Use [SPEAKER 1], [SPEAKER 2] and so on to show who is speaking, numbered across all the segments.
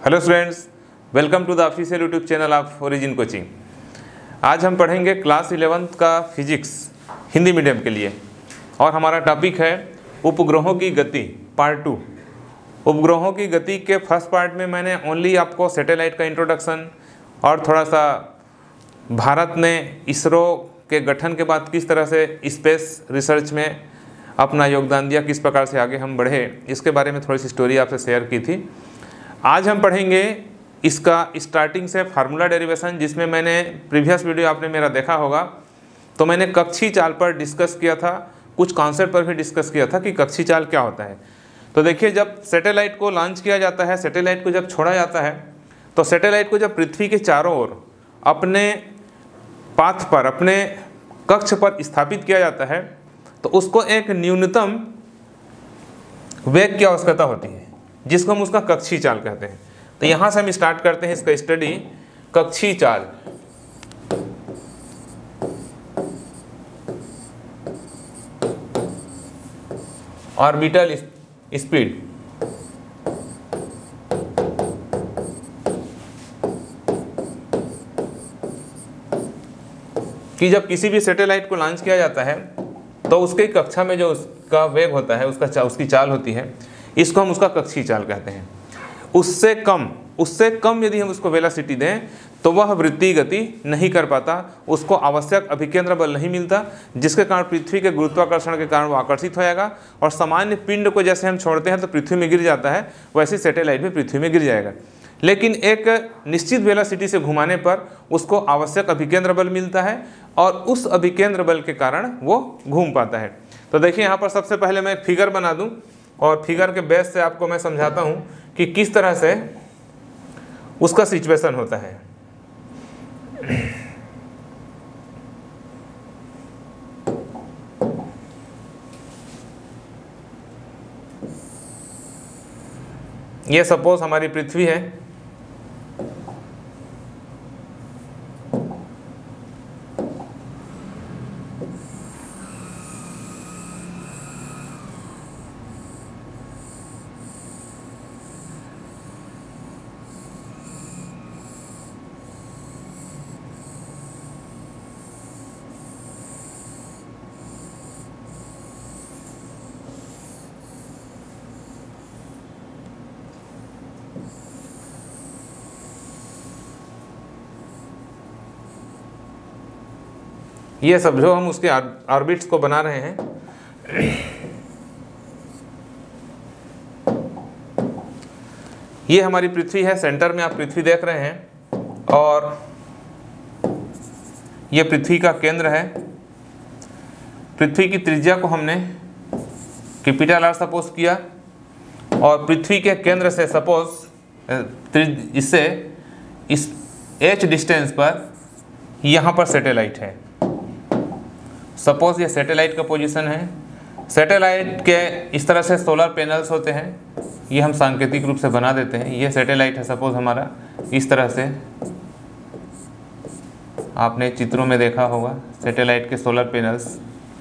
[SPEAKER 1] Hello students, welcome to the official YouTube channel of Origin coaching. आज हम पढ़ेंगे class 11th का physics Hindi medium के लिए और हमारा टॉपिक है उपग्रहों की गति पार्ट 2। उपग्रहों की गति के फर्स्ट पार्ट में मैंने ओनली आपको सैटेलाइट का इंट्रोडक्शन और थोड़ा सा भारत ने इसरो के गठन के बाद किस तरह से स्पेस रिसर्च में अपना योगदान दिया, किस प्रकार से आगे हम बढ़े, इसके बारे में थोड़ी सी स्टोरी आपसे शेयर की थी। आज हम पढ़ेंगे इसका स्टार्टिंग से फार्मूला डेरिवेशन, जिसमें मैंने प्रीवियस वीडियो आपने मेरा देखा होगा तो मैंने कक्षीय चाल पर डिस्कस किया था, कुछ कॉन्सेप्ट पर भी डिस्कस किया था कि कक्षीय चाल क्या होता है। तो देखिए, जब सैटेलाइट को लॉन्च किया जाता है, सैटेलाइट को जब छोड़ा जाता है, तो सैटेलाइट को जब पृथ्वी के चारों ओर अपने पाथ पर, अपने कक्ष पर स्थापित किया जाता है, तो उसको एक न्यूनतम वेग की आवश्यकता होती है, जिसको हम उसका कक्षीय चाल कहते हैं। तो यहाँ से हम स्टार्ट करते हैं इसका स्टडी, कक्षीय चाल। Orbital speed. कि जब किसी भी सैटेलाइट को लॉन्च किया जाता है तो उसके कक्षा में जो उसका वेग होता है, उसकी चाल होती है, इसको हम उसका कक्षीय चाल कहते हैं। उससे कम यदि हम उसको वेलोसिटी दें तो वह वृत्तीय गति नहीं कर पाता, उसको आवश्यक अभिकेंद्र बल नहीं मिलता, जिसके कारण पृथ्वी के गुरुत्वाकर्षण के कारण वो आकर्षित हो जाएगा और सामान्य पिंड को जैसे हम छोड़ते हैं तो पृथ्वी में गिर जाता है, वैसे सैटेलाइट भी पृथ्वी में गिर जाएगा। लेकिन एक निश्चित वेलोसिटी से घुमाने पर उसको आवश्यक अभिकेंद्र बल मिलता है और उस अभिकेंद्र बल के कारण वो घूम पाता है। तो देखिए, यहाँ पर सबसे पहले मैं एक फिगर बना दूँ और फिगर के बेस से आपको मैं समझाता हूँ कि किस तरह से उसका सिचुएशन होता है। ये सपोज हमारी पृथ्वी है ये सब जो हम उसके ऑर्बिट्स को बना रहे हैं, ये हमारी पृथ्वी है। सेंटर में आप पृथ्वी देख रहे हैं और ये पृथ्वी का केंद्र है। पृथ्वी की त्रिज्या को हमने कैपिटल आर सपोज किया और पृथ्वी के केंद्र से सपोज इससे इस h डिस्टेंस पर यहाँ पर सैटेलाइट है। सपोज ये सैटेलाइट का पोजीशन है। सैटेलाइट के इस तरह से सोलर पैनल्स होते हैं, ये हम सांकेतिक रूप से बना देते हैं। ये सैटेलाइट है सपोज हमारा, इस तरह से आपने चित्रों में देखा होगा सैटेलाइट के सोलर पैनल्स।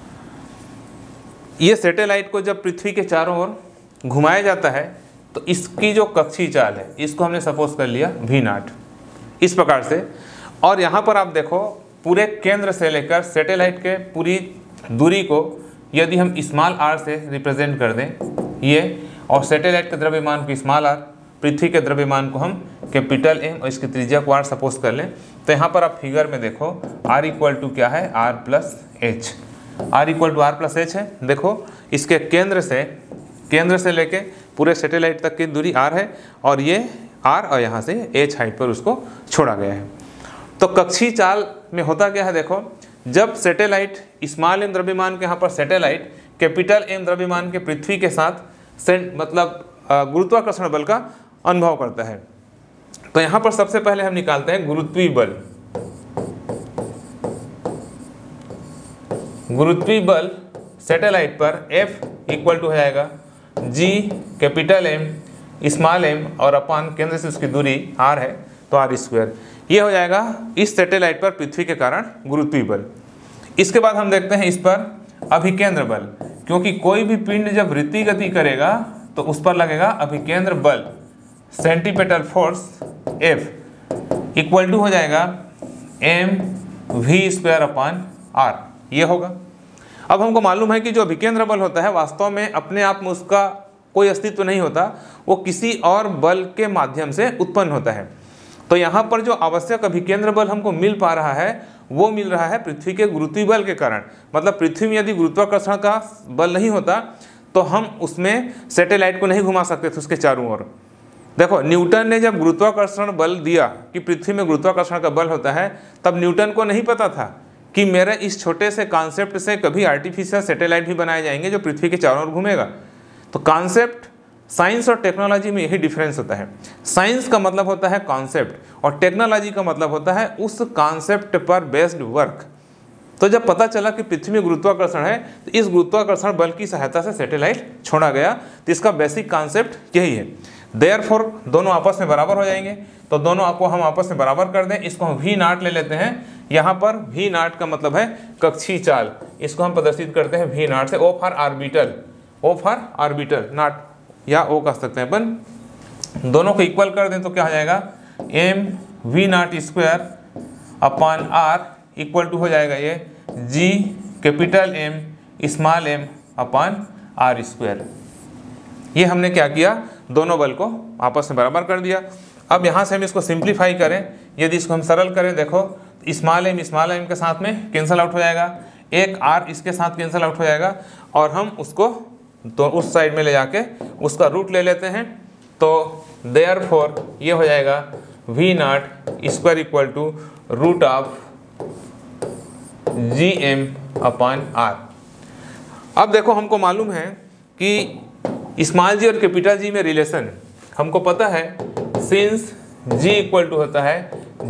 [SPEAKER 1] ये सैटेलाइट को जब पृथ्वी के चारों ओर घुमाया जाता है तो इसकी जो कक्षीय चाल है, इसको हमने सपोज कर लिया v0 इस प्रकार से। और यहाँ पर आप देखो, पूरे केंद्र से लेकर सैटेलाइट के पूरी दूरी को यदि हम स्मॉल r से रिप्रेजेंट कर दें ये, और सैटेलाइट के द्रव्यमान को स्मॉल r, पृथ्वी के द्रव्यमान को हम कैपिटल M और इसकी त्रिज्या को r सपोज कर लें, तो यहाँ पर आप फिगर में देखो r इक्वल टू क्या है, r plus h. r equal to r plus h है। देखो, इसके केंद्र से लेके पूरे सैटेलाइट तक की दूरी r है और ये r और यहाँ से h हाइट पर उसको छोड़ा गया है। तो कक्षीय चाल में होता क्या है, देखो, जब सैटेलाइट स्मॉल m द्रव्यमान के यहाँ पर सैटेलाइट कैपिटल M द्रव्यमान के पृथ्वी के साथ गुरुत्वाकर्षण बल का अनुभव करता है, तो यहाँ पर सबसे पहले हम निकालते हैं गुरुत्वीय बल। गुरुत्वीय बल सैटेलाइट पर F इक्वल टू हो जाएगा G capital M small m और अपान केंद्र से उसकी दूरी r है तो r²। ये हो जाएगा इस सैटेलाइट पर पृथ्वी के कारण गुरुत्वीय बल। इसके बाद हम देखते हैं इस पर अभिकेंद्र बल, क्योंकि कोई भी पिंड जब वृत्तीय गति करेगा तो उस पर लगेगा अभिकेंद्र बल। Centripetal force F equal to हो जाएगा mv²/r, ये होगा। अब हमको मालूम है कि जो अभिकेंद्र बल होता है वास्तव में अपने आप में उसका कोई अस्तित्व नहीं होता, वो किसी और बल के माध्यम से उत्पन्न होता है। तो यहाँ पर जो आवश्यक अभिकेंद्र बल हमको मिल पा रहा है वो मिल रहा है पृथ्वी के गुरुत्वीय बल के कारण। मतलब पृथ्वी में यदि गुरुत्वाकर्षण का बल नहीं होता तो हम उसमें सैटेलाइट को नहीं घुमा सकते थे उसके चारों ओर। देखो, न्यूटन ने जब गुरुत्वाकर्षण बल दिया कि पृथ्वी में गुरुत्वाकर्षण का बल होता है, तब न्यूटन को नहीं पता था कि मेरे इस छोटे से कॉन्सेप्ट से कभी आर्टिफिशियल सैटेलाइट भी बनाए जाएंगे जो पृथ्वी के चारों ओर घूमेगा। तो कॉन्सेप्ट, साइंस और टेक्नोलॉजी में यही डिफरेंस होता है। साइंस का मतलब होता है कॉन्सेप्ट और टेक्नोलॉजी का मतलब होता है उस कॉन्सेप्ट पर बेस्ड वर्क। तो जब पता चला कि पृथ्वी में गुरुत्वाकर्षण है तो इस गुरुत्वाकर्षण बल की सहायता से सैटेलाइट छोड़ा गया। तो इसका बेसिक कॉन्सेप्ट यही है। देयरफॉर दोनों आपस में बराबर हो जाएंगे। तो दोनों को हम आपस में बराबर कर दें। इसको हम V0 ले लेते हैं। यहाँ पर V0 का मतलब है कक्षीय चाल। इसको हम प्रदर्शित करते हैं V0 से। O for orbital, O for orbital, naught या O कह सकते हैं अपन। दोनों को इक्वल कर दें तो क्या हो जाएगा, mv0²/r इक्वल टू हो जाएगा ये G capital M small m/r²। ये हमने क्या किया, दोनों बल को आपस में बराबर कर दिया। अब यहाँ से हम इसको सिंप्लीफाई करें, यदि इसको हम सरल करें, देखो स्मॉल m के साथ में कैंसिल आउट हो जाएगा, एक r इसके साथ कैंसिल आउट हो जाएगा और हम उसको तो उस साइड में ले जाके उसका रूट ले लेते हैं। तो देयरफॉर ये हो जाएगा V0² इक्वल टू √Gm/r। अब देखो, हमको मालूम है कि स्मॉल जी और कैपिटल जी में रिलेशन हमको पता है, सिंस G इक्वल टू होता है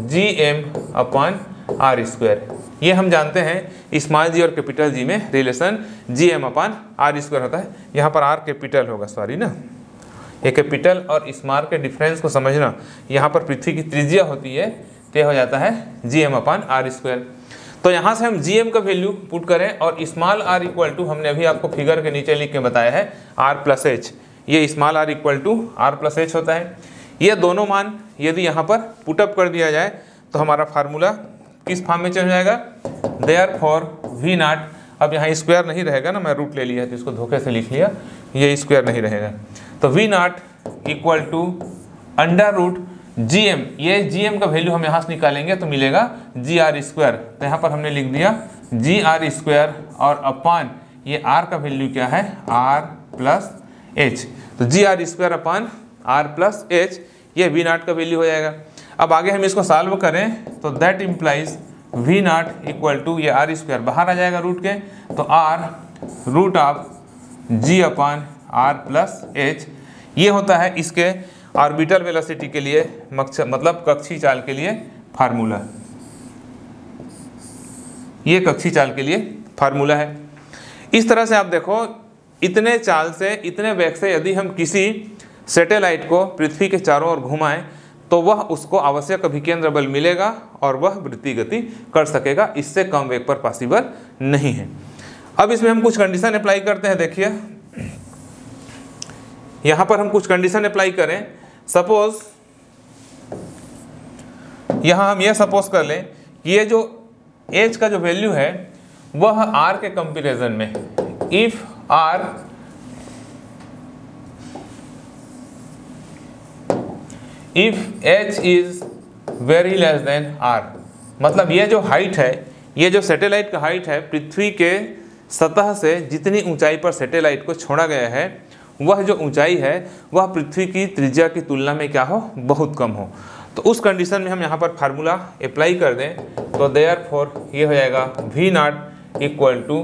[SPEAKER 1] Gm/r²। ये हम जानते हैं स्मॉल जी और कैपिटल जी में रिलेशन Gm/r² होता है। यहाँ पर r कैपिटल होगा, सॉरी ना, ये कैपिटल और स्मॉल के डिफरेंस को समझना। यहाँ पर पृथ्वी की त्रिज्या होती है तो ये हो जाता है Gm/r²। तो यहाँ से हम Gm का वैल्यू पुट करें और स्मॉल r इक्वल टू, हमने अभी आपको फिगर के नीचे लिख के बताया है, r+h। ये small r equal to r+h होता है। ये दोनों मान यदि यहाँ पर पुटअप कर दिया जाए तो हमारा फार्मूला किस फॉर्म में चल जाएगा, देयरफॉर V0, अब यहाँ स्क्वायर नहीं रहेगा ना, मैं रूट ले लिया तो इसको धोखे से लिख लिया, ये स्क्वायर नहीं रहेगा। तो V0 इक्वल टू √Gm, ये Gm का वैल्यू हम यहाँ से निकालेंगे तो मिलेगा Gr²। तो यहाँ पर हमने लिख दिया Gr² और अपान ये r का वैल्यू क्या है, r+h। तो Gr²/r+h ये V0 का वैल्यू हो जाएगा। अब आगे हम इसको सॉल्व करें तो that implies V0 equal to ये r² बाहर आ जाएगा रूट के, तो r√G/r+h ये होता है इसके ऑर्बिटल वेलोसिटी के लिए, मतलब कक्षीय चाल के लिए फार्मूला। ये कक्षीय चाल के लिए फार्मूला है। इस तरह से आप देखो, इतने चाल से, इतने वेग से यदि हम किसी सैटेलाइट को पृथ्वी के चारों ओर घुमाएं तो वह उसको आवश्यक अभिकेंद्र बल मिलेगा और वह वृत्तीय गति कर सकेगा। इससे कम वेग पर पॉसिबल नहीं है। अब इसमें हम कुछ कंडीशन अप्लाई करते हैं। देखिए, यहाँ पर हम कुछ कंडीशन अप्लाई करें। सपोज यहाँ हम यह सपोज कर लें कि ये जो h का जो वैल्यू है वह r के कंपैरिजन में, if h is very less than r, मतलब ये जो हाइट है, ये जो सैटेलाइट का हाइट है, पृथ्वी के सतह से जितनी ऊंचाई पर सैटेलाइट को छोड़ा गया है वह जो ऊंचाई है वह पृथ्वी की त्रिज्या की तुलना में क्या हो, बहुत कम हो। तो उस कंडीशन में हम यहाँ पर फार्मूला अप्लाई कर दें तो देयरफॉर ये हो जाएगा V0 इक्वल टू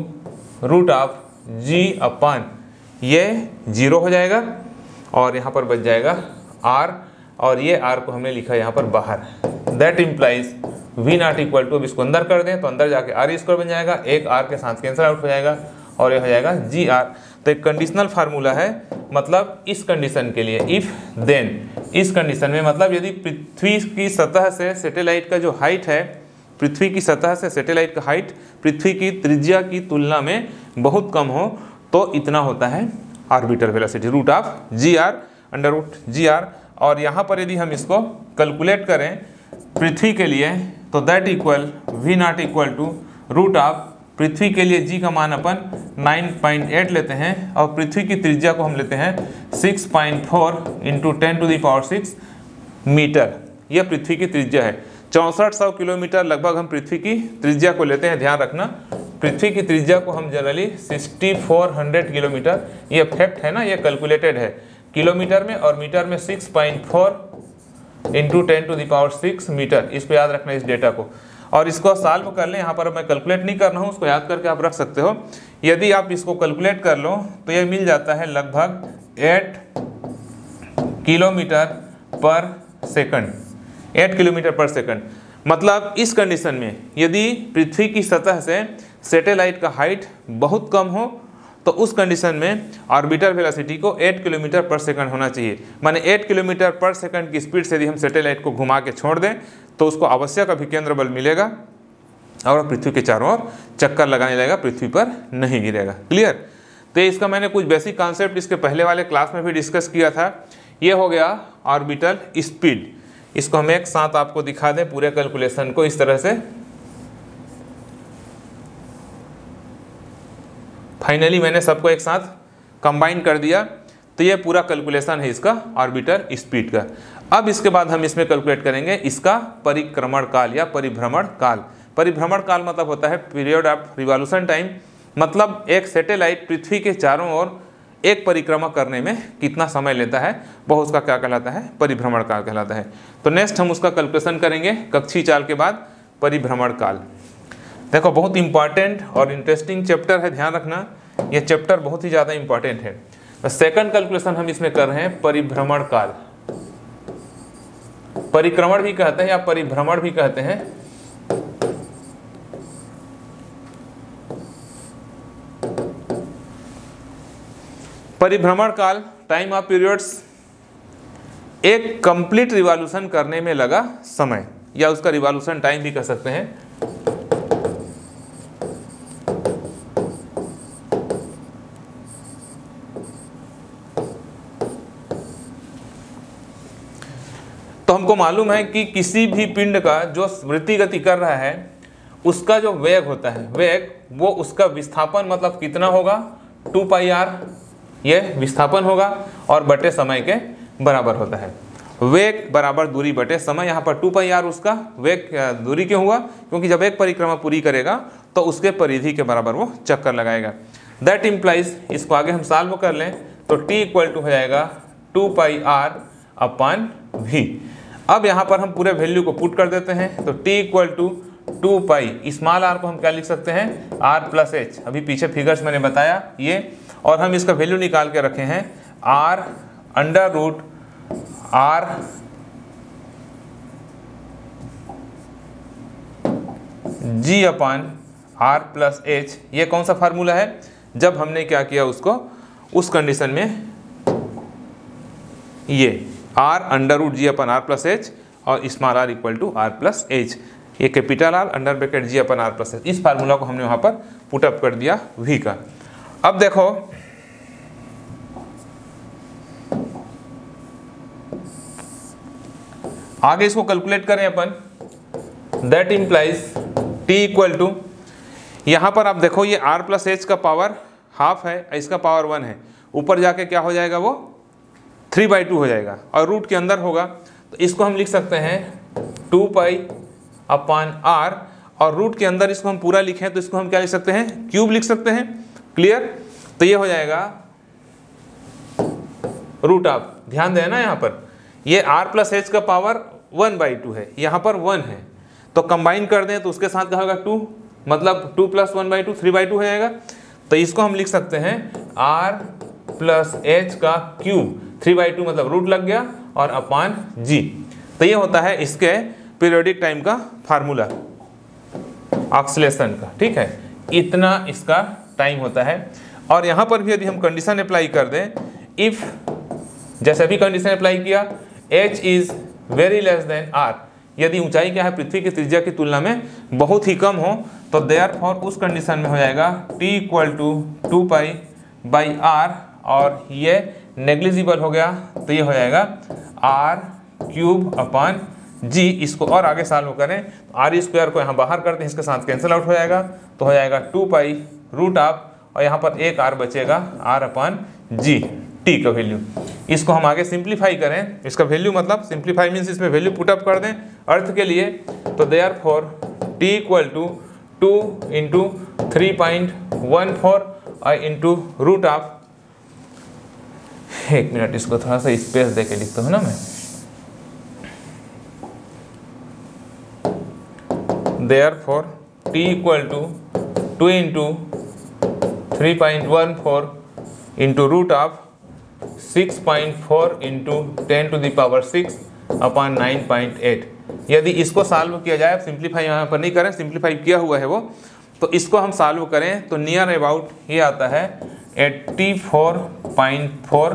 [SPEAKER 1] √G/, ये 0 हो जाएगा और यहाँ पर बच जाएगा r, और ये r को हमने लिखा यहाँ पर बाहर। That implies V0 equal to, अब इसको अंदर कर दें तो अंदर जाके r² बन जाएगा, एक r के साथ कैंसिल आउट हो जाएगा और ये हो जाएगा Gr। तो एक कंडीशनल फार्मूला है, मतलब इस कंडीशन के लिए, इफ देन, इस कंडीशन में मतलब यदि पृथ्वी की सतह से सैटेलाइट का जो हाइट है, पृथ्वी की सतह से सैटेलाइट का हाइट पृथ्वी की त्रिज्या की तुलना में बहुत कम हो तो इतना होता है ऑर्बिटल वेलोसिटी, √Gr, √Gr और यहाँ पर यदि हम इसको कैलकुलेट करें पृथ्वी के लिए तो that equal v naught equal to root of पृथ्वी के लिए जी का मान अपन 9.8 लेते हैं और पृथ्वी की त्रिज्या को हम लेते हैं 6.4 इंटू 10⁶ मीटर। यह पृथ्वी की त्रिज्या है। 6400 किलोमीटर लगभग हम पृथ्वी की त्रिज्या को लेते हैं। ध्यान रखना पृथ्वी की त्रिज्या को हम जनरली 6400 किलोमीटर, ये फैक्ट है ना, ये कैलकुलेटेड है किलोमीटर में, और मीटर में 6.4 इंटू 10⁶ मीटर। इस पर याद रखना इस डेटा को, और इसको सॉल्व कर लें। यहाँ पर मैं कैलकुलेट नहीं कर रहा हूँ, उसको याद करके आप रख सकते हो। यदि आप इसको कैलकुलेट कर लो तो ये मिल जाता है लगभग 8 किलोमीटर पर सेकंड, 8 किलोमीटर पर सेकंड। मतलब इस कंडीशन में यदि पृथ्वी की सतह से सैटेलाइट का हाइट बहुत कम हो तो उस कंडीशन में ऑर्बिटर वेलोसिटी को 8 किलोमीटर पर सेकंड होना चाहिए। माने 8 किलोमीटर पर सेकंड की स्पीड से यदि हम सैटेलाइट को घुमा के छोड़ दें तो उसको आवश्यक अभिकेंद्र बल मिलेगा और पृथ्वी के चारों ओर चक्कर लगाने लगेगा, पृथ्वी पर नहीं गिरेगा। क्लियर? तो इसका मैंने कुछ बेसिक कॉन्सेप्ट इसके पहले वाले क्लास में भी डिस्कस किया था। ये हो गया ऑर्बिटल स्पीड। इसको हम एक साथ आपको दिखा दें पूरे कैलकुलेशन को इस तरह से। फाइनली मैंने सबको एक साथ कंबाइन कर दिया, तो ये पूरा कैलकुलेशन है इसका ऑर्बिटल स्पीड का। अब इसके बाद हम इसमें कैलकुलेट करेंगे इसका परिक्रमण काल या परिभ्रमण काल। परिभ्रमण काल मतलब होता है पीरियड ऑफ रिवॉल्यूशन टाइम, मतलब एक सैटेलाइट पृथ्वी के चारों ओर एक परिक्रमा करने में कितना समय लेता है, वह उसका क्या कहलाता है, परिभ्रमण काल कहलाता है। तो नेक्स्ट हम उसका कैलकुलेशन करेंगे कक्षीय चाल के बाद परिभ्रमण काल। देखो बहुत इंपॉर्टेंट और इंटरेस्टिंग चैप्टर है, ध्यान रखना ये चैप्टर बहुत ही ज़्यादा इंपॉर्टेंट है। सेकंड कैलकुलेशन हम इसमें कर रहे हैं परिभ्रमण काल। परिक्रमण भी कहते हैं या परिभ्रमण भी कहते हैं। परिभ्रमण काल टाइम ऑफ पीरियड्स एक कंप्लीट रिवॉल्यूशन करने में लगा समय, या उसका रिवॉल्यूशन टाइम भी कह सकते हैं। तो हमको मालूम है कि किसी भी पिंड का जो वृत्ति गति कर रहा है उसका जो वेग होता है, वेग वो उसका विस्थापन मतलब कितना होगा, 2πr ये विस्थापन होगा और बटे समय के बराबर होता है। वेग बराबर दूरी बटे समय। यहाँ पर 2πr उसका वेग दूरी क्यों हुआ, क्योंकि जब एक परिक्रमा पूरी करेगा तो उसके परिधि के बराबर वो चक्कर लगाएगा। दैट इम्प्लाइज, इसको आगे हम सॉल्व कर लें तो t इक्वल टू हो जाएगा 2πr/v। अब यहाँ पर हम पूरे वैल्यू को पुट कर देते हैं तो t equal to 2π, small r को हम क्या लिख सकते हैं, r+h। अभी पीछे फिगर्स मैंने बताया ये, और हम इसका वैल्यू निकाल के रखे हैं r √r g/r+h। ये कौन सा फार्मूला है, जब हमने क्या किया उसको उस कंडीशन में ये r √g/r+h और small r equal to r+h, ये capital R under bracket g/r+h। इस फार्मूला को हमने वहाँ पर पुटअप कर दिया v का। अब देखो आगे इसको कैलकुलेट करें अपन। That implies t equal to, यहाँ पर आप देखो ये r+h का पावर हाफ है, इसका पावर 1 है, ऊपर जाके क्या हो जाएगा वो 3/2 हो जाएगा और रूट के अंदर होगा, तो इसको हम लिख सकते हैं 2π/r, और रूट के अंदर इसको हम पूरा लिखें तो इसको हम क्या लिख सकते हैं, क्यूब लिख सकते हैं। क्लियर? तो ये हो जाएगा रूट ऑफ, ध्यान देना यहाँ पर ये r+h का पावर 1/2 है, यहाँ पर 1 है, तो कंबाइन कर दें तो उसके साथ क्या होगा 2, मतलब 2 + 1/2 3/2 हो जाएगा। तो इसको हम लिख सकते हैं r+h का क्यूब, 3/2 मतलब रूट लग गया और अपान g। तो ये होता है इसके पीरियोडिक टाइम का फार्मूला ऑक्सीलेशन का। ठीक है, इतना इसका टाइम होता है। और यहाँ पर भी यदि हम कंडीशन अप्लाई कर दें, इफ़ जैसे भी कंडीशन अप्लाई किया h is very less than r, यदि ऊंचाई क्या है पृथ्वी की त्रिज्या की तुलना में बहुत ही कम हो तो देयरफॉर उस कंडीशन में हो जाएगा t इक्वल टू 2π/r, और ये नेग्लिजिबल हो गया तो ये हो जाएगा r³/g, इसको और आगे सॉल्व करें तो r² को यहाँ बाहर करते हैं, इसके साथ कैंसिल आउट हो जाएगा तो हो जाएगा 2π√, और यहाँ पर एक r बचेगा r/g, t का वैल्यू। इसको हम आगे सिंप्लीफाई करें, इसका वैल्यू मतलब सिंप्लीफाई मीन्स इसमें वैल्यू पुटअप कर दें अर्थ के लिए, तो देयरफॉर t = 2 × 3.14 इंटू √, एक मिनट इसको थोड़ा सा स्पेस दे के लिखता हूँ ना मैं, देयरफॉर t = 2 × 3.14 इंटू √6.4 × 10⁻⁶/9.8। यदि इसको सॉल्व किया जाए, सिंप्लीफाई यहाँ पर नहीं करें, सिंप्लीफाई किया हुआ है वो, तो इसको हम सॉल्व करें तो नियर अबाउट ये आता है 84.4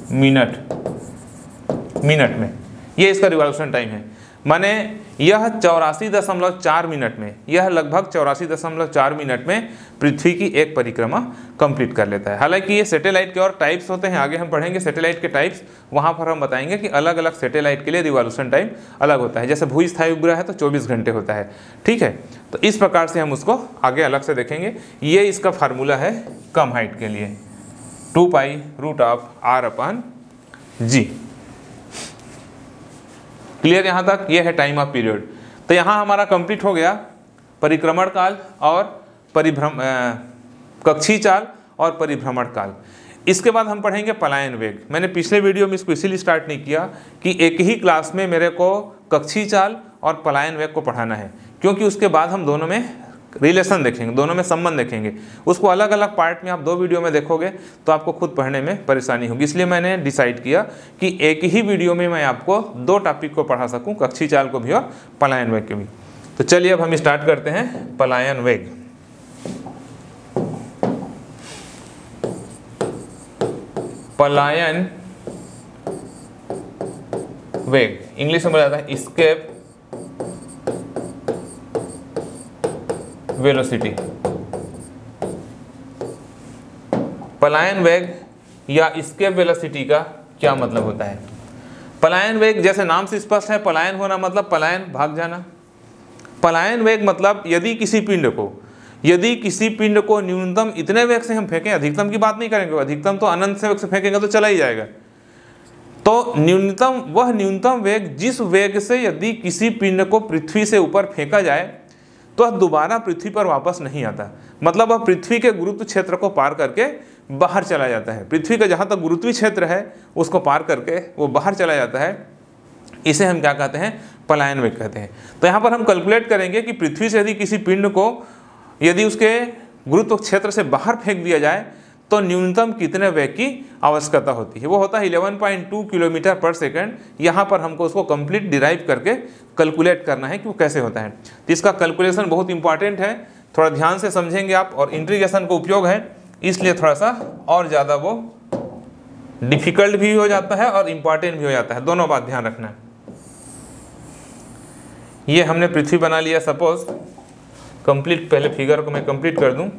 [SPEAKER 1] मिनट में। ये इसका रिवॉल्यूशन टाइम है, माने यह 84.4 मिनट में, यह लगभग 84.4 मिनट में पृथ्वी की एक परिक्रमा कंप्लीट कर लेता है। हालांकि ये सैटेलाइट के और टाइप्स होते हैं, आगे हम पढ़ेंगे सैटेलाइट के टाइप्स, वहाँ पर हम बताएंगे कि अलग अलग सैटेलाइट के लिए रिवॉल्यूशन टाइम अलग होता है। जैसे भूस्थायी उपग्रह है तो 24 घंटे होता है, ठीक है। तो इस प्रकार से हम उसको आगे अलग से देखेंगे। ये इसका फार्मूला है कम हाइट के लिए, 2π√r/g। क्लियर यहाँ तक? ये है टाइम ऑफ पीरियड। तो यहाँ हमारा कंप्लीट हो गया परिक्रमण काल और कक्षीय चाल और परिभ्रमण काल। इसके बाद हम पढ़ेंगे पलायन वेग। मैंने पिछले वीडियो में इसको इसीलिए स्टार्ट नहीं किया कि एक ही क्लास में मेरे को कक्षीय चाल और पलायन वेग को पढ़ाना है, क्योंकि उसके बाद हम दोनों में रिलेशन देखेंगे, दोनों में संबंध देखेंगे। उसको अलग अलग पार्ट में आप 2 वीडियो में देखोगे तो आपको खुद पढ़ने में परेशानी होगी, इसलिए मैंने डिसाइड किया कि एक ही वीडियो में मैं आपको 2 टॉपिक को पढ़ा सकूं, कक्षीय चाल को भी और पलायन वेग को भी। तो चलिए अब हम स्टार्ट करते हैं पलायन वेग। पलायन वेग इंग्लिश में बोला जाता है एस्केप वेलोसिटी। पलायन वेग या एस्केप वेलोसिटी का क्या मतलब होता है? पलायन वेग जैसे नाम से स्पष्ट है, पलायन होना मतलब पलायन, भाग जाना। पलायन वेग मतलब यदि किसी पिंड को न्यूनतम इतने वेग से हम फेंकें, अधिकतम की बात नहीं करेंगे, अधिकतम तो अनंत से वेग से फेंकेंगे तो चला ही जाएगा, तो न्यूनतम वेग, जिस वेग से यदि किसी पिंड को पृथ्वी से ऊपर फेंका जाए तो दोबारा पृथ्वी पर वापस नहीं आता, मतलब वह पृथ्वी के गुरुत्व क्षेत्र को पार करके बाहर चला जाता है। पृथ्वी का जहाँ तक गुरुत्वीय क्षेत्र है उसको पार करके वो बाहर चला जाता है, इसे हम क्या कहते हैं? पलायन वेग कहते हैं। तो यहाँ पर हम कैलकुलेट करेंगे कि पृथ्वी से यदि किसी पिंड को यदि उसके गुरुत्व क्षेत्र से बाहर फेंक दिया जाए तो न्यूनतम कितने वेग की आवश्यकता होती है? वो होता है 11.2 किलोमीटर पर सेकंड। यहाँ पर हमको उसको कंप्लीट डिराइव करके कैलकुलेट करना है कि वो कैसे होता है। तो इसका कैलकुलेशन बहुत इंपॉर्टेंट है, थोड़ा ध्यान से समझेंगे आप, और इंटीग्रेशन का उपयोग है इसलिए थोड़ा सा और ज़्यादा वो डिफिकल्ट भी हो जाता है और इम्पॉर्टेंट भी हो जाता है, दोनों बात ध्यान रखना है। ये हमने पृथ्वी बना लिया, सपोज कंप्लीट, पहले फिगर को मैं कंप्लीट कर दूं।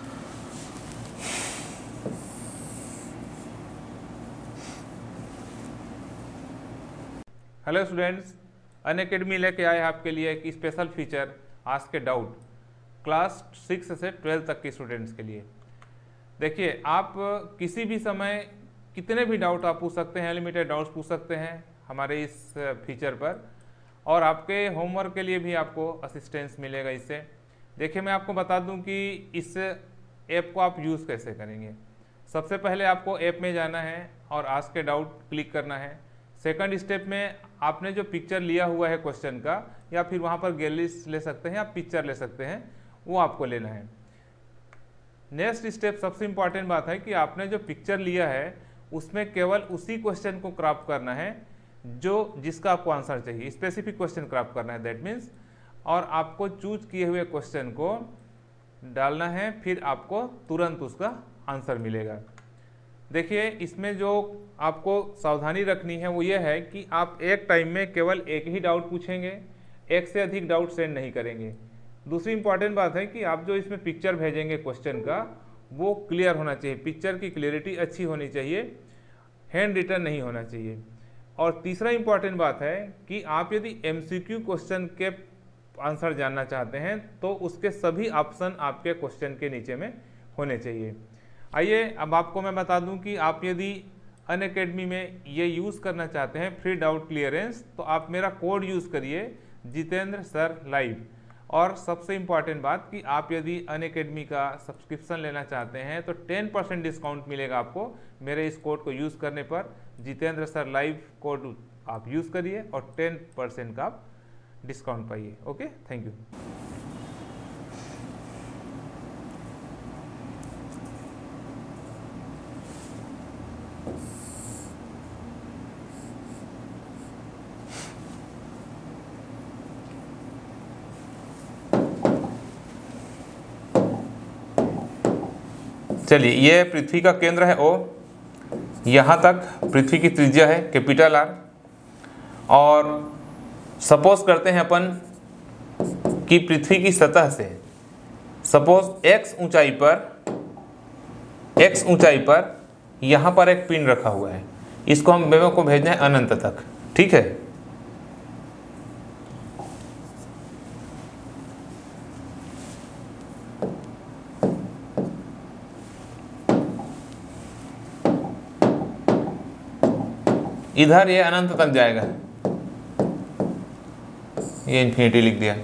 [SPEAKER 1] हेलो स्टूडेंट्स, अनअकैडमी लेके आए आपके लिए एक स्पेशल फीचर आस्क के डाउट, क्लास 6 से 12 तक के स्टूडेंट्स के लिए। देखिए, आप किसी भी समय कितने भी डाउट आप पूछ सकते हैं, अनलिमिटेड डाउट्स पूछ सकते हैं हमारे इस फीचर पर, और आपके होमवर्क के लिए भी आपको असिस्टेंस मिलेगा इससे। देखिए, मैं आपको बता दूं कि इस ऐप को आप यूज़ कैसे करेंगे। सबसे पहले आपको ऐप में जाना है और आस्क के डाउट क्लिक करना है। सेकंड स्टेप में आपने जो पिक्चर लिया हुआ है क्वेश्चन का, या फिर वहाँ पर गैलरी ले सकते हैं या पिक्चर ले सकते हैं, वो आपको लेना है। नेक्स्ट स्टेप, सबसे इम्पॉर्टेंट बात है कि आपने जो पिक्चर लिया है उसमें केवल उसी क्वेश्चन को क्रॉप करना है जिसका आपको आंसर चाहिए, स्पेसिफिक क्वेश्चन क्रॉप करना है, दैट मीन्स, और आपको चूज किए हुए क्वेश्चन को डालना है, फिर आपको तुरंत उसका आंसर मिलेगा। देखिए, इसमें जो आपको सावधानी रखनी है वो ये है कि आप एक टाइम में केवल एक ही डाउट पूछेंगे, एक से अधिक डाउट सेंड नहीं करेंगे। दूसरी इंपॉर्टेंट बात है कि आप जो इसमें पिक्चर भेजेंगे क्वेश्चन का, वो क्लियर होना चाहिए, पिक्चर की क्लियरिटी अच्छी होनी चाहिए, हैंड रिटन नहीं होना चाहिए। और तीसरा इंपॉर्टेंट बात है कि आप यदि एमसीक्यू क्वेश्चन के आंसर जानना चाहते हैं तो उसके सभी ऑप्शन आपके क्वेश्चन के नीचे में होने चाहिए। आइए अब आपको मैं बता दूं कि आप यदि अनअकैडमी में ये यूज़ करना चाहते हैं फ्री डाउट क्लियरेंस, तो आप मेरा कोड यूज़ करिए जितेंद्र सर लाइव। और सबसे इम्पॉर्टेंट बात कि आप यदि अनअकैडमी का सब्सक्रिप्शन लेना चाहते हैं तो 10% डिस्काउंट मिलेगा आपको मेरे इस कोड को यूज़ करने पर। जितेंद्र सर लाइव कोड आप यूज़ करिए और 10% का आप डिस्काउंट पाइए। Okay, thank you. चलिए, ये पृथ्वी का केंद्र है O, यहाँ तक पृथ्वी की त्रिज्या है कैपिटल R, और सपोज करते हैं अपन कि पृथ्वी की सतह से सपोज x ऊंचाई पर यहाँ पर एक पिंड रखा हुआ है, इसको हम वेव को भेजना है अनंत तक, ठीक है। इधर ये अनंत तक जाएगा, ये इन्फिनिटी लिख दिया।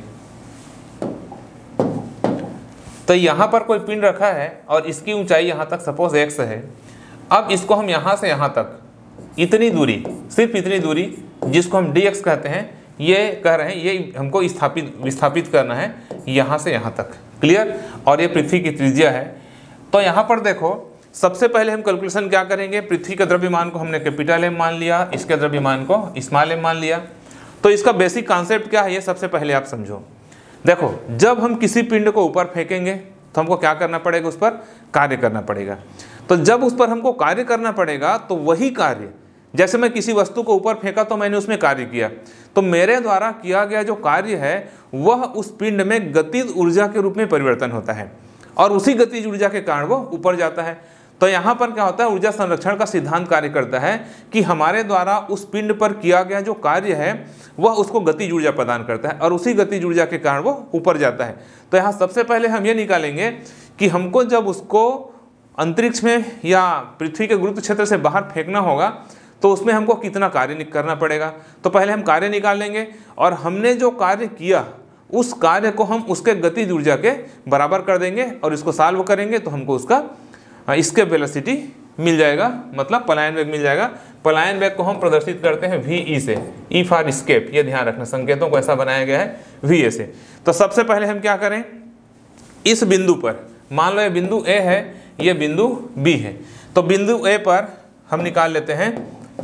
[SPEAKER 1] तो यहाँ पर कोई पिंड रखा है और इसकी ऊंचाई यहाँ तक सपोज x है। अब इसको हम यहाँ से यहाँ तक इतनी दूरी, सिर्फ इतनी दूरी जिसको हम dx कहते हैं, ये कह रहे हैं ये हमको विस्थापित करना है यहाँ से यहाँ तक, क्लियर। और ये पृथ्वी की त्रिज्या है। तो यहाँ पर देखो, सबसे पहले हम कैलकुलेशन क्या करेंगे, पृथ्वी के द्रव्यमान को हमने कैपिटल M मान लिया, इसके द्रव्यमान को स्मॉल m मान लिया। तो इसका बेसिक कॉन्सेप्ट क्या है ये सबसे पहले आप समझो। देखो, जब हम किसी पिंड को ऊपर फेंकेंगे तो हमको क्या करना पड़ेगा, उस पर कार्य करना पड़ेगा। तो जब उस पर हमको कार्य करना पड़ेगा तो वही कार्य, जैसे मैं किसी वस्तु को ऊपर फेंका तो मैंने उसमें कार्य किया, तो मेरे द्वारा किया गया जो कार्य है वह उस पिंड में गतिज ऊर्जा के रूप में परिवर्तन होता है और उसी गतिज ऊर्जा के कारण वो ऊपर जाता है। तो यहाँ पर क्या होता है, ऊर्जा संरक्षण का सिद्धांत कार्य करता है कि हमारे द्वारा उस पिंड पर किया गया जो कार्य है वह उसको गतिज ऊर्जा प्रदान करता है और उसी गतिज ऊर्जा के कारण वो ऊपर जाता है। तो यहाँ सबसे पहले हम ये निकालेंगे कि हमको जब उसको अंतरिक्ष में या पृथ्वी के गुरुत्व क्षेत्र से बाहर फेंकना होगा तो उसमें हमको कितना कार्य करना पड़ेगा। तो पहले हम कार्य निकाल लेंगे और हमने जो कार्य किया उस कार्य को हम उसके गतिज ऊर्जा के बराबर कर देंगे और इसको सॉल्व करेंगे तो हमको उसका इसके वेलोसिटी मिल जाएगा, मतलब पलायन वेग मिल जाएगा। पलायन वेग को हम प्रदर्शित करते हैं VE से, E फॉर एस्केप, ये ध्यान रखना, संकेतों को ऐसा बनाया गया है VA से। तो सबसे पहले हम क्या करें, इस बिंदु पर मान लो ये बिंदु A है, ये बिंदु B है, तो बिंदु A पर हम निकाल लेते हैं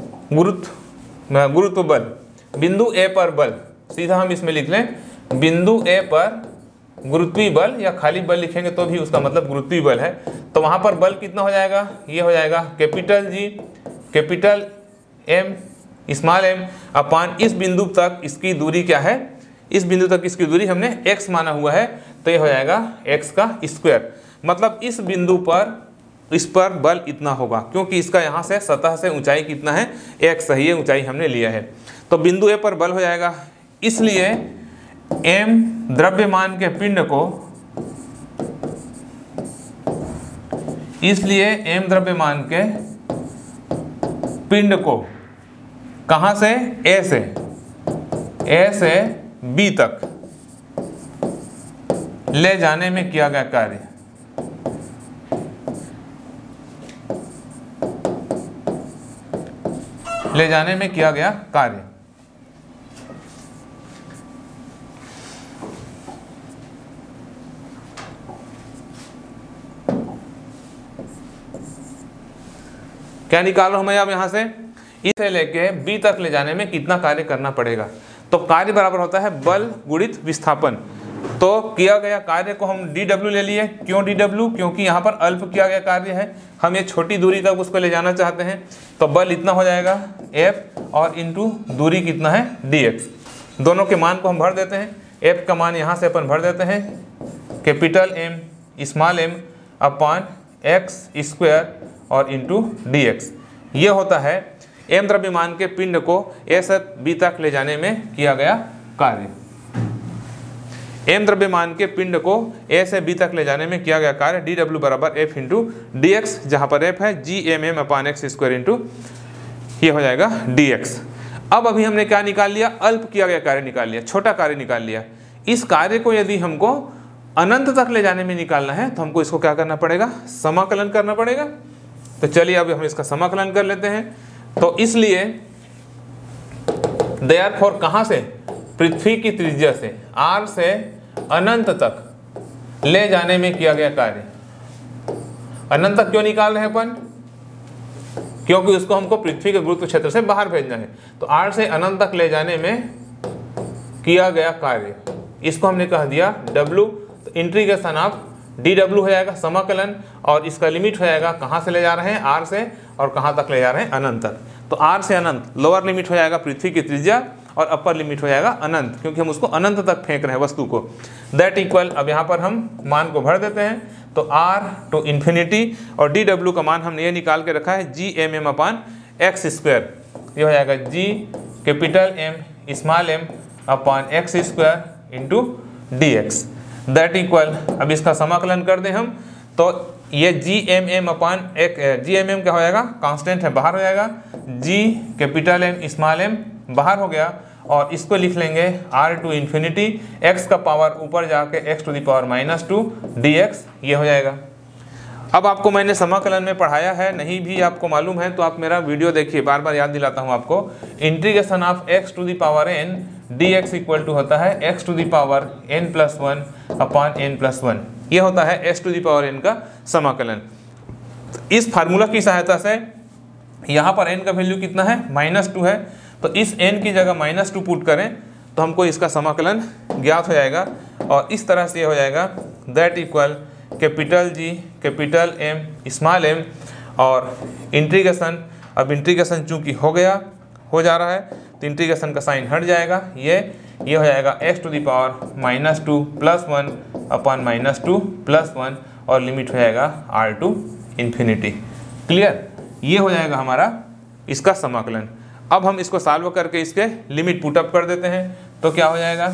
[SPEAKER 1] गुरुत्व बल। बिंदु A पर बल सीधा हम इसमें लिख लें, बिंदु A पर गुरुत्वीय बल, या खाली बल लिखेंगे तो भी उसका मतलब गुरुत्वीय बल है। तो वहाँ पर बल कितना हो जाएगा, ये हो जाएगा capital G capital M small m अपान इस बिंदु तक इसकी दूरी क्या है, इस बिंदु तक इसकी दूरी हमने x माना हुआ है, तो ये हो जाएगा x का स्क्वायर। मतलब इस बिंदु पर इस पर बल इतना होगा, क्योंकि इसका यहाँ से सतह से ऊंचाई कितना है, x है, ये ऊंचाई हमने लिया है। तो बिंदु A पर बल हो जाएगा, इसलिए m द्रव्यमान के पिंड को, इसलिए m द्रव्यमान के पिंड को कहाँ से, A से B तक ले जाने में किया गया कार्य, ले जाने में किया गया कार्य। क्या निकाल रहा हूं मैं अब यहाँ से, इसे लेके B तक ले जाने में कितना कार्य करना पड़ेगा। तो कार्य बराबर होता है बल गुणित विस्थापन। तो किया गया कार्य को हम dw ले लिए। क्यों dw, क्योंकि यहाँ पर अल्प किया गया कार्य है, हम ये छोटी दूरी तक उसको ले जाना चाहते हैं। तो बल इतना हो जाएगा F और इंटू दूरी कितना है dx। दोनों के मान को हम भर देते हैं। F का मान यहाँ से अपन भर देते हैं, कैपिटल M स्मॉल m अपान x स्क्वायर और इंटू dx। ये होता है m द्रव्यमान के पिंड को a से b तक ले जाने में किया गया कार्य। m द्रव्यमान के पिंड को a से b तक ले जाने में किया गया कार्य dw बराबर f इंटू डी एक्स, जहाँ पर f है g/m/x² इंटू ये हो जाएगा dx। अब अभी हमने क्या निकाल लिया, अल्प किया गया कार्य निकाल लिया, छोटा कार्य निकाल लिया। इस कार्य को यदि हमको अनंत तक ले जाने में निकालना है तो हमको इसको क्या करना पड़ेगा, समाकलन करना पड़ेगा। तो चलिए अभी हम इसका समाकलन कर लेते हैं। तो इसलिए देयरफॉर कहाँ से, पृथ्वी की त्रिज्या से r से अनंत तक ले जाने में किया गया कार्य। अनंत तक क्यों निकाल रहे हैं अपन, क्योंकि उसको हमको पृथ्वी के गुरुत्व क्षेत्र से बाहर भेजना है। तो r से अनंत तक ले जाने में किया गया कार्य, इसको हमने कह दिया w। तो इंटीग्रेशन ऑफ dw हो जाएगा समाकलन, और इसका लिमिट हो जाएगा कहाँ से ले जा रहे हैं, r से, और कहाँ तक ले जा रहे हैं, अनंत तक। तो r से अनंत लोअर लिमिट हो जाएगा पृथ्वी की त्रिज्या, और अपर लिमिट हो जाएगा अनंत, क्योंकि हम उसको अनंत तक फेंक रहे हैं वस्तु को। दैट इक्वल, अब यहाँ पर हम मान को भर देते हैं। तो r टू इन्फिनिटी, और dw का मान हमने ये निकाल के रखा है g/m/x²। ये हो जाएगा g M/m into dx। That equal, अब इसका समाकलन कर दें हम, तो ये g/m क्या हो जाएगा, कांस्टेंट है, बाहर हो जाएगा, g/M बाहर हो गया, और इसको लिख लेंगे r टू इन्फिनिटी, x का पावर ऊपर जाके x⁻⁻2 dx, ये हो जाएगा। अब आपको मैंने समाकलन में पढ़ाया है, नहीं भी आपको मालूम है तो आप मेरा वीडियो देखिए, बार बार याद दिलाता हूँ आपको। Integration of x⁻n dx equal to होता है x⁻n+1/n+1, ये होता है x⁻n का समाकलन। इस फार्मूला की सहायता से यहाँ पर n का वैल्यू कितना है, -2 है, तो इस n की जगह -2 पुट करें तो हमको इसका समाकलन ज्ञात हो जाएगा, और इस तरह से हो जाएगा दैट इक्वल M, और इंटीग्रेशन, अब इंटीग्रेशन चूंकि हो जा रहा है तो इंटीग्रेशन का साइन हट जाएगा, ये हो जाएगा x⁻⁻2 +1/-2 +1, और लिमिट हो जाएगा r टू इन्फिनिटी। क्लियर, ये हो जाएगा हमारा इसका समाकलन। अब हम इसको सॉल्व करके इसके लिमिट पुटअप कर देते हैं, तो क्या हो जाएगा,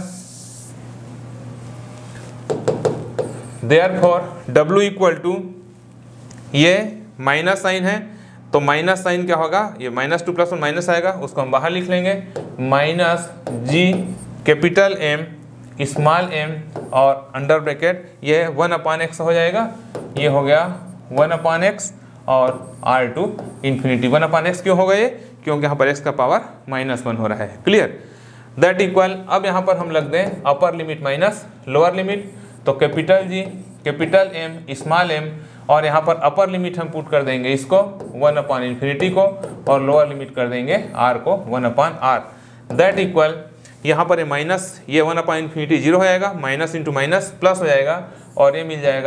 [SPEAKER 1] देयरफॉर w इक्वल टू, ये माइनस साइन है तो माइनस साइन क्या होगा, ये -2 +1 माइनस आएगा, उसको हम बाहर लिख लेंगे, -g/M और अंडर ब्रैकेट ये 1/x हो जाएगा, ये हो गया 1/x, और r टू इन्फिनिटी। 1/x क्यों होगा ये, क्योंकि यहाँ पर x का पावर -1 हो रहा है। क्लियर, दैट इक्वल, अब यहाँ पर हम लग दें upper limit minus lower limit, तो G, M, और यहाँ पर अपर लिमिट हम पुट कर देंगे इसको 1/∞ को, और लोअर लिमिट कर देंगे r को 1/r। दैट इक्वल, यहाँ पर ये माइनस, ये 1/∞ 0 हो जाएगा, माइनस इंटू माइनस प्लस हो जाएगा, और ये मिल जाएगा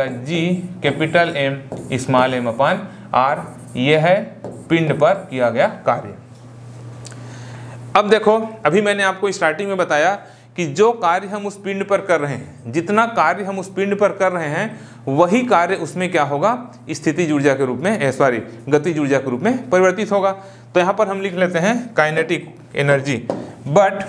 [SPEAKER 1] G/M r, ये है पिंड पर किया गया कार्य। अब देखो, अभी मैंने आपको स्टार्टिंग में बताया कि जो कार्य हम उस पिंड पर कर रहे हैं, जितना कार्य हम उस पिंड पर कर रहे हैं, वही कार्य उसमें क्या होगा, स्थितिज ऊर्जा के रूप में, गतिज ऊर्जा के रूप में परिवर्तित होगा। तो यहाँ पर हम लिख लेते हैं kinetic energy, but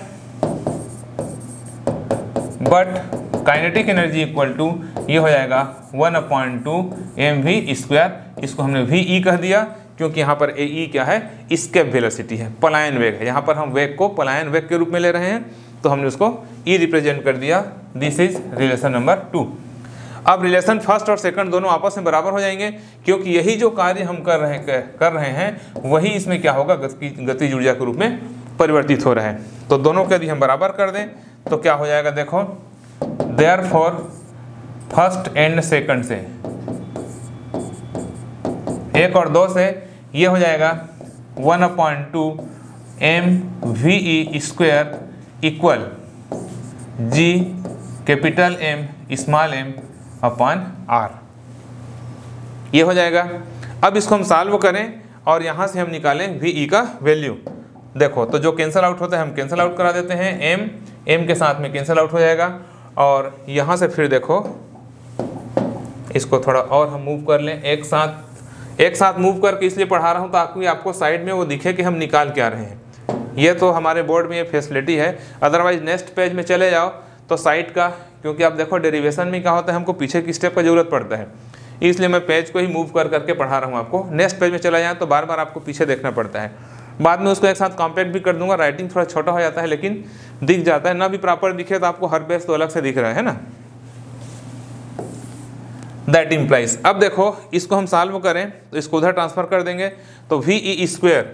[SPEAKER 1] kinetic energy equal to, ये हो जाएगा 1/2 mv², इसको हमने ve कह दिया, क्योंकि यहाँ पर e क्या है, एस्केप वेलोसिटी है, पलायन वेग है। यहाँ पर हम वेग को पलायन वेग के रूप में ले रहे हैं, तो हमने उसको e रिप्रेजेंट कर दिया। This is relation number 2। अब रिलेशन फर्स्ट और सेकंड दोनों आपस में बराबर हो जाएंगे, क्योंकि यही जो कार्य हम कर रहे हैं वही इसमें क्या होगा, गतिज ऊर्जा के रूप में परिवर्तित हो रहा है। तो दोनों को यदि हम बराबर कर दें तो क्या हो जाएगा, देखो, देयरफॉर फर्स्ट एंड सेकंड से, 1 और 2 से, ये हो जाएगा 1/2 mve² इक्वल G/M r, ये हो जाएगा। अब इसको हम सॉल्व करें और यहाँ से हम निकालें ve का वैल्यू। देखो, तो जो कैंसल आउट होता है हम कैंसल आउट करा देते हैं, m के साथ में कैंसल आउट हो जाएगा, और यहाँ से फिर देखो इसको थोड़ा और हम मूव कर लें, एक साथ एक साथ मूव करके इसलिए पढ़ा रहा हूँ ताकि आपको साइड में वो दिखे कि हम निकाल क्या रहे हैं। ये तो हमारे बोर्ड में ये फैसिलिटी है, अदरवाइज नेक्स्ट पेज में चले जाओ तो साइड का, क्योंकि आप देखो डेरिवेशन में क्या होता है, हमको पीछे की स्टेप का जरूरत पड़ता है, इसलिए मैं पेज को ही मूव कर करके पढ़ा रहा हूँ आपको। नेक्स्ट पेज में चला जाए तो बार बार आपको पीछे देखना पड़ता है। बाद में उसको एक साथ कॉम्पैक्ट भी कर दूंगा, राइटिंग थोड़ा छोटा हो जाता है लेकिन दिख जाता है, ना भी प्रॉपर दिखे तो आपको हर पेज तो अलग से दिख रहा है ना। दैट इम्प्लाइज, अब देखो इसको हम सॉल्व करें तो इसको उधर ट्रांसफर कर देंगे तो VE square,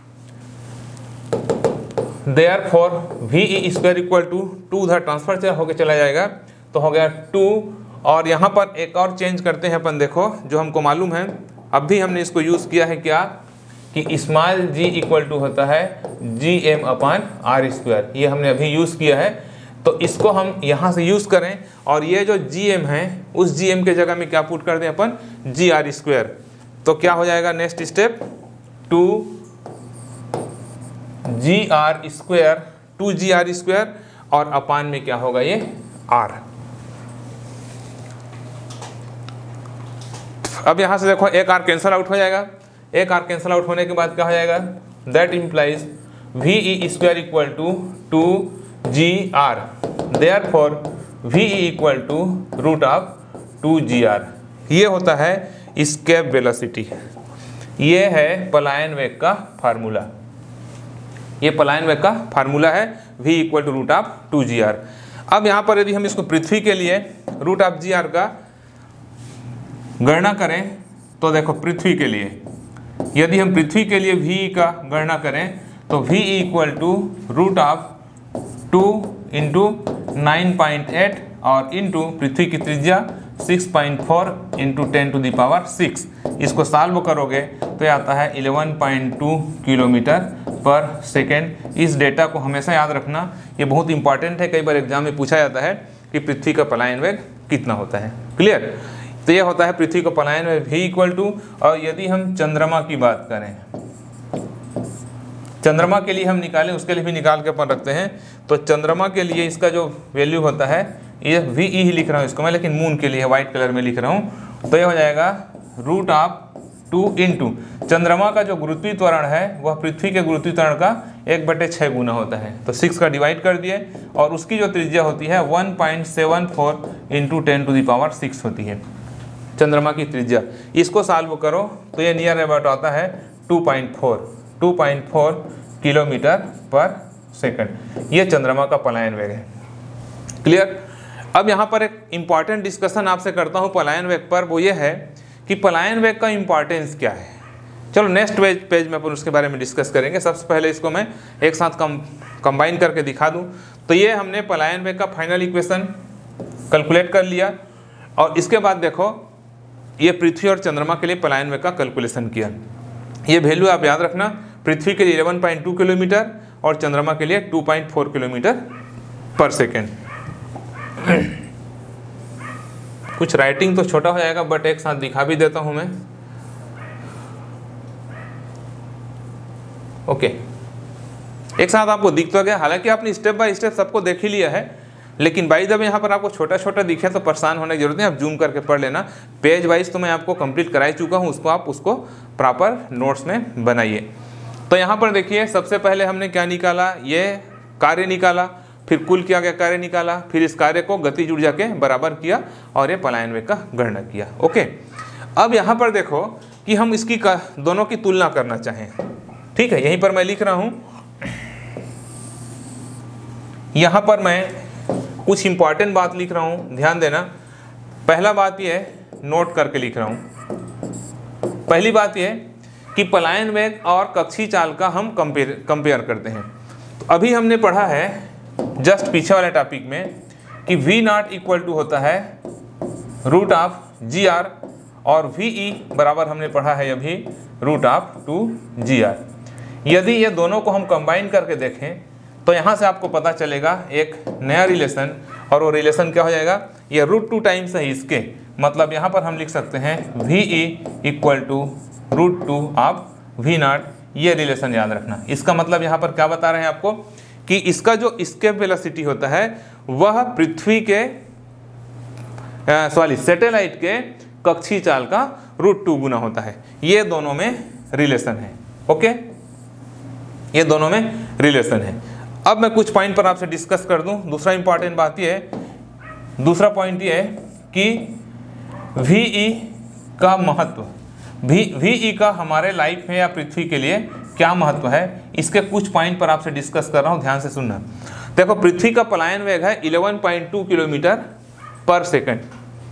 [SPEAKER 1] therefore VE square equal to 2 उधर ट्रांसफर होकर चला जाएगा तो हो गया 2। और यहाँ पर एक और चेंज करते हैं अपन, देखो जो हमको मालूम है, अब भी हमने इसको यूज़ किया है क्या कि स्मॉल g इक्वल टू होता है GM/R², ये हमने अभी यूज़ किया है। तो इसको हम यहाँ से यूज़ करें और ये जो GM है उस GM के जगह में क्या पुट कर दें अपन, GR²। तो क्या हो जाएगा नेक्स्ट स्टेप, 2GR² और अपान में क्या होगा ये R। अब यहाँ से देखो एक R कैंसल आउट हो जाएगा, एक R कैंसल आउट होने के बाद क्या हो जाएगा, that implies VE square equal to 2GR, therefore VE equal to √2GR। ये होता है एस्केप वेलोसिटी, ये है पलायन वेग का फार्मूला, ये पलायन वेग का फार्मूला है V इक्वल टू √2GR। अब यहाँ पर यदि हम इसको पृथ्वी के लिए √GR का गणना करें तो देखो पृथ्वी के लिए यदि हम पृथ्वी के लिए V का गणना करें तो V इक्वल टू √2 इंटू 9.8 और इंटू पृथ्वी की त्रिज्या 6.4 इंटू 10⁶। इसको सॉल्व करोगे तो ये आता है 11.2 किलोमीटर पर सेकेंड। इस डेटा को हमेशा याद रखना, ये बहुत इंपॉर्टेंट है, कई बार एग्जाम में पूछा जाता है कि पृथ्वी का पलायन वेग कितना होता है। क्लियर, तो ये होता है पृथ्वी का पलायन वेग V इक्वल टू। और यदि हम चंद्रमा की बात करें, चंद्रमा के लिए हम निकालें, उसके लिए भी निकाल के अपन रखते हैं, तो चंद्रमा के लिए इसका जो वैल्यू होता है, ये VE ही लिख रहा हूँ इसको मैं, लेकिन मून के लिए वाइट कलर में लिख रहा हूँ, तो ये हो जाएगा √2 इंटू चंद्रमा का जो गुरुत्वीय त्वरण है वह पृथ्वी के गुरुत्वीय त्वरण का 1/6 गुना होता है, तो 6 का डिवाइड कर दिए, और उसकी जो त्रिज्या होती है 1.74 इंटू 10⁶ होती है चंद्रमा की त्रिज्या। इसको सॉल्व करो तो ये नियर अबाउट आता है 2.4 किलोमीटर पर सेकंड। ये चंद्रमा का पलायन वेग है। क्लियर। अब यहाँ पर एक इम्पॉर्टेंट डिस्कशन आपसे करता हूँ पलायन वेग पर, वो ये है कि पलायन वेग का इम्पॉर्टेंस क्या है। चलो नेक्स्ट पेज में अपन उसके बारे में डिस्कस करेंगे। सबसे पहले इसको मैं एक साथ कंबाइन करके दिखा दूँ। तो ये हमने पलायन वेग का फाइनल इक्वेशन कैलकुलेट कर लिया, और इसके बाद देखो ये पृथ्वी और चंद्रमा के लिए पलायन वेग का कैलकुलेशन किया। ये वैल्यू आप याद रखना, पृथ्वी के लिए 11.2 किलोमीटर और चंद्रमा के लिए 2.4 किलोमीटर पर सेकेंड। कुछ राइटिंग तो छोटा हो जाएगा बट एक साथ दिखा भी देता हूं मैं। ओके, एक साथ आपको दिख तो गया, हालांकि आपने स्टेप बाय स्टेप सबको देख ही लिया है, लेकिन बाई जब यहाँ पर आपको छोटा छोटा दिखे तो परेशान होने की जरूरत नहीं, आप जूम करके पढ़ लेना। पेज वाइज तो मैं आपको कंप्लीट करा ही चुका हूँ, उसको आप उसको प्रॉपर नोट्स में बनाइए। तो यहाँ पर देखिए सबसे पहले हमने क्या निकाला, ये कार्य निकाला, फिर कुल किया गया कार्य निकाला, फिर इस कार्य को गतिज ऊर्जा के बराबर किया और ये पलायन वेग का गणना किया। ओके, अब यहाँ पर देखो कि हम इसकी दोनों की तुलना करना चाहें, ठीक है। यहीं पर मैं लिख रहा हूँ, यहाँ पर मैं कुछ इंपॉर्टेंट बात लिख रहा हूँ, ध्यान देना। पहला बात ये नोट करके लिख रहा हूँ। पहली बात ये कि पलायन वेग और कक्षीय चाल का हम कंपेयर करते हैं। तो अभी हमने पढ़ा है जस्ट पीछे वाले टॉपिक में कि V0 इक्वल टू होता है √GR और VE बराबर हमने पढ़ा है अभी √2GR। यदि ये दोनों को हम कंबाइन करके देखें तो यहाँ से आपको पता चलेगा एक नया रिलेशन, और वो रिलेशन क्या हो जाएगा, ये √2 टाइम्स है इसके, मतलब यहाँ पर हम लिख सकते हैं VE equal to √2 of V0। ये रिलेशन याद रखना। इसका मतलब यहाँ पर क्या बता रहे हैं आपको कि इसका जो एस्केप वेलोसिटी होता है वह पृथ्वी के सैटेलाइट के कक्षीय चाल का √2 गुना होता है। ये दोनों में रिलेशन है। ओके, ये दोनों में रिलेशन है। अब मैं कुछ पॉइंट पर आपसे डिस्कस कर दूं। दूसरा इंपॉर्टेंट बात ये है, दूसरा पॉइंट ये है कि VE का महत्व, VE का हमारे लाइफ में या पृथ्वी के लिए क्या महत्व है, इसके कुछ पॉइंट पर आपसे डिस्कस कर रहा हूं, ध्यान से सुनना। देखो, पृथ्वी का पलायन वेग है 11.2 किलोमीटर पर सेकंड।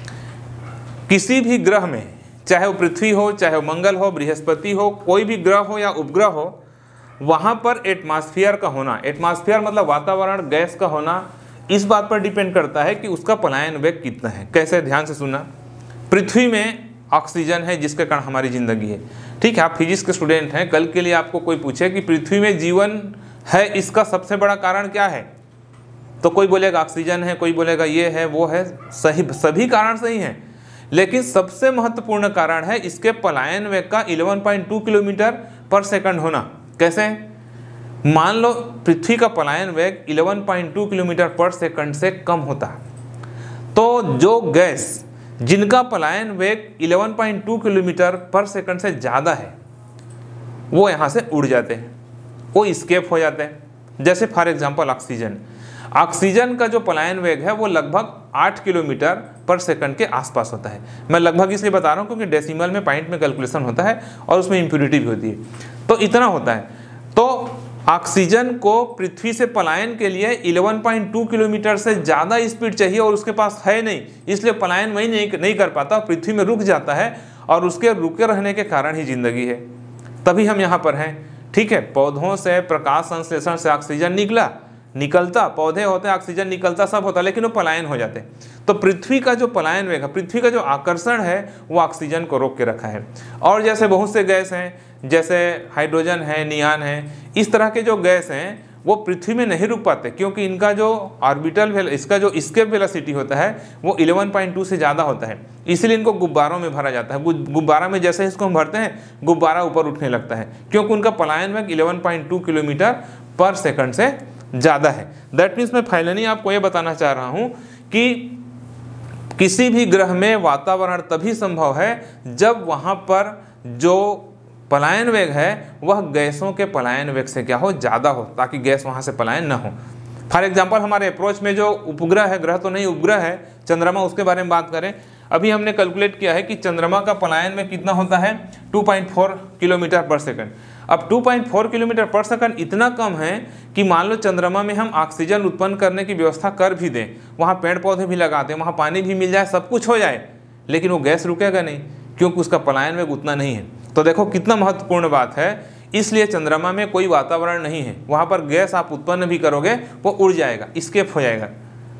[SPEAKER 1] किसी भी ग्रह में, चाहे वो पृथ्वी हो, चाहे वो मंगल हो, बृहस्पति हो, कोई भी ग्रह हो या उपग्रह हो, वहां पर एटमॉस्फेयर का होना, एटमॉस्फेयर मतलब वातावरण, गैस का होना, इस बात पर डिपेंड करता है कि उसका पलायन वेग कितना है। कैसे, ध्यान से सुनना। पृथ्वी में ऑक्सीजन है जिसके कारण हमारी जिंदगी है। ठीक है, आप फिजिक्स के स्टूडेंट हैं, कल के लिए आपको कोई पूछे कि पृथ्वी में जीवन है, इसका सबसे बड़ा कारण क्या है, तो कोई बोलेगा ऑक्सीजन है, कोई बोलेगा ये है, वो है। सही, सभी कारण सही हैं, लेकिन सबसे महत्वपूर्ण कारण है इसके पलायन वेग का 11.2 किलोमीटर पर सेकंड होना। कैसे, मान लो पृथ्वी का पलायन वेग 11.2 किलोमीटर पर सेकंड से कम होता है, तो जो गैस जिनका पलायन वेग 11.2 किलोमीटर पर सेकंड से ज़्यादा है, वो यहाँ से उड़ जाते हैं, वो स्केप हो जाते हैं। जैसे फॉर एग्जांपल ऑक्सीजन, ऑक्सीजन का जो पलायन वेग है वो लगभग 8 किलोमीटर पर सेकंड के आसपास होता है। मैं लगभग इसलिए बता रहा हूँ क्योंकि डेसिमल में, पॉइंट में कैलकुलेशन होता है और उसमें इम्प्योरिटी भी होती है, तो इतना होता है। तो ऑक्सीजन को पृथ्वी से पलायन के लिए 11.2 किलोमीटर से ज़्यादा स्पीड चाहिए और उसके पास है नहीं, इसलिए पलायन वही नहीं कर पाता, पृथ्वी में रुक जाता है और उसके रुके रहने के कारण ही जिंदगी है, तभी हम यहाँ पर हैं। ठीक है, पौधों से प्रकाश संश्लेषण से ऑक्सीजन निकलता, पौधे होते हैं, ऑक्सीजन निकलता, सब होता, लेकिन वो पलायन हो जाते हैं। तो पृथ्वी का जो पलायन वेग है, पृथ्वी का जो आकर्षण है, वो ऑक्सीजन को रोक के रखा है। और जैसे बहुत से गैस हैं, जैसे हाइड्रोजन है, नियान है, इस तरह के जो गैस हैं वो पृथ्वी में नहीं रुक पाते, क्योंकि इनका जो ऑर्बिटल, इसका जो एस्केप वेलोसिटी होता है वो 11.2 से ज़्यादा होता है, इसलिए इनको गुब्बारों में भरा जाता है। गुब्बारा में जैसे इसको हम भरते हैं, गुब्बारा ऊपर उठने लगता है, क्योंकि उनका पलायन वेग 11.2 किलोमीटर पर सेकंड से ज़्यादा है। दैट मीन्स मैं फाइनली आपको ये बताना चाह रहा हूँ कि किसी भी ग्रह में वातावरण तभी संभव है जब वहाँ पर जो पलायन वेग है वह गैसों के पलायन वेग से क्या हो, ज़्यादा हो, ताकि गैस वहाँ से पलायन न हो। फॉर एग्जांपल हमारे अप्रोच में जो उपग्रह है, ग्रह तो नहीं उपग्रह है, चंद्रमा, उसके बारे में बात करें। अभी हमने कैलकुलेट किया है कि चंद्रमा का पलायन में कितना होता है, 2.4 किलोमीटर पर सेकंड। अब 2.4 किलोमीटर पर सेकंड इतना कम है कि मान लो चंद्रमा में हम ऑक्सीजन उत्पन्न करने की व्यवस्था कर भी दें, वहाँ पेड़ पौधे भी लगा दें, वहाँ पानी भी मिल जाए, सब कुछ हो जाए, लेकिन वो गैस रुकेगा नहीं, क्योंकि उसका पलायन वेग उतना नहीं है। तो देखो कितना महत्वपूर्ण बात है। इसलिए चंद्रमा में कोई वातावरण नहीं है, वहाँ पर गैस आप उत्पन्न भी करोगे वो उड़ जाएगा, स्केप हो जाएगा।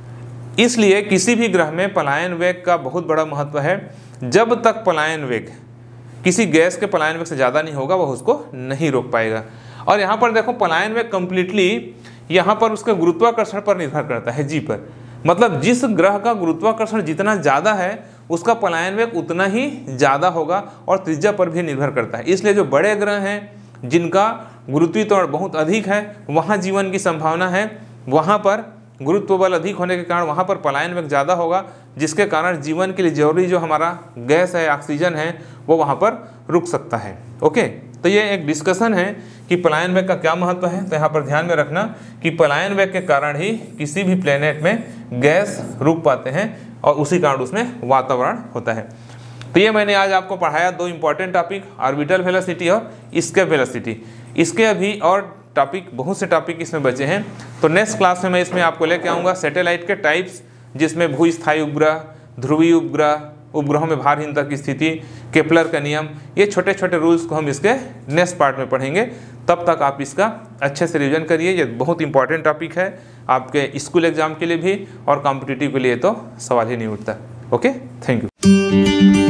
[SPEAKER 1] इसलिए किसी भी ग्रह में पलायन वेग का बहुत बड़ा महत्व है। जब तक पलायन वेग किसी गैस के पलायन वेग से ज़्यादा नहीं होगा, वह उसको नहीं रोक पाएगा। और यहाँ पर देखो पलायन वेग कंप्लीटली यहाँ पर उसके गुरुत्वाकर्षण पर निर्भर करता है, जी पर। मतलब जिस ग्रह का गुरुत्वाकर्षण जितना ज़्यादा है उसका पलायन वेग उतना ही ज़्यादा होगा, और त्रिज्या पर भी निर्भर करता है। इसलिए जो बड़े ग्रह हैं जिनका गुरुत्वीय त्वरण बहुत अधिक है, वहाँ जीवन की संभावना है, वहाँ पर गुरुत्व बल अधिक होने के कारण वहाँ पर पलायन वेग ज़्यादा होगा, जिसके कारण जीवन के लिए जरूरी जो हमारा गैस है, ऑक्सीजन है, वो वहाँ पर रुक सकता है। ओके, तो ये एक डिस्कशन है कि पलायन वेग का क्या महत्व है। तो यहाँ पर ध्यान में रखना कि पलायन वेग के कारण ही किसी भी प्लेनेट में गैस रुक पाते हैं और उसी कारण उसमें वातावरण होता है। तो ये मैंने आज आपको पढ़ाया दो इंपॉर्टेंट टॉपिक, ऑर्बिटल वेलोसिटी और एस्केप वेलोसिटी। इसके अभी और टॉपिक, बहुत से टॉपिक इसमें बचे हैं। तो नेक्स्ट क्लास में मैं इसमें आपको लेके आऊँगा सैटेलाइट के टाइप्स, जिसमें भूस्थायी उपग्रह, ध्रुवीय उपग्रह, उपग्रहों में भारहीनता की स्थिति, केपलर का नियम, ये छोटे छोटे रूल्स को हम इसके नेक्स्ट पार्ट में पढ़ेंगे। तब तक आप इसका अच्छे से रिवीजन करिए, ये बहुत इंपॉर्टेंट टॉपिक है आपके स्कूल एग्जाम के लिए भी, और कॉम्पिटिटिव के लिए तो सवाल ही नहीं उठता। Okay, thank you.